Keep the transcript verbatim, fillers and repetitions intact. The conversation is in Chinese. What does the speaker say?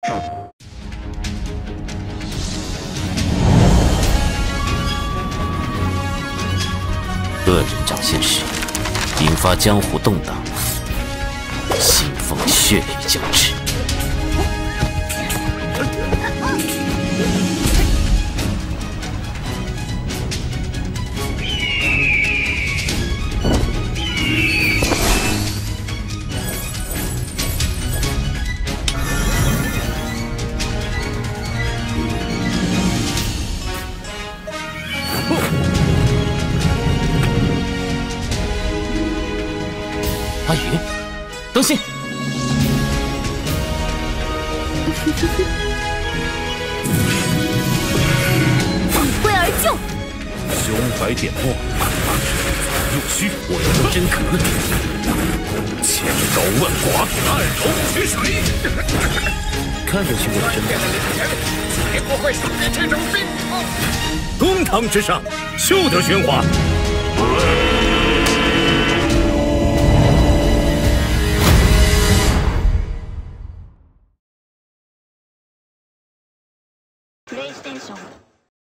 恶人掌现时，引发江湖动荡，腥风血雨交织。阿宇，当心！以龟而就，胸怀点墨，入虚，我有真可能。千刀万剐，暗龙取水。看上去我真的。才不会输给这种病痛。公堂之上，休得喧哗。 プレイステーション